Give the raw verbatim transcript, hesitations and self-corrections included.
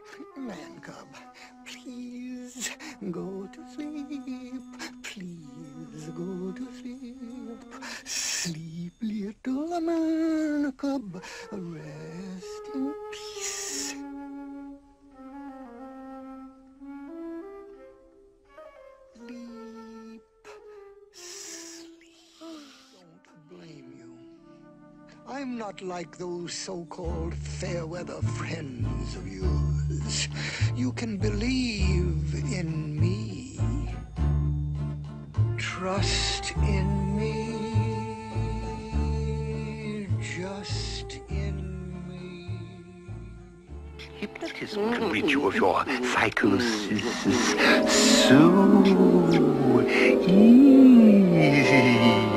Man cub, please go to sleep. Please go to sleep. Sleep, little man cub. Rest in peace. Sleep. Sleep. Don't blame you. I'm not like those so-called fair-weather friends of yours. You can believe in me. Trust in me. Just in me. Hypnotism can rid you of your psychosis so easy.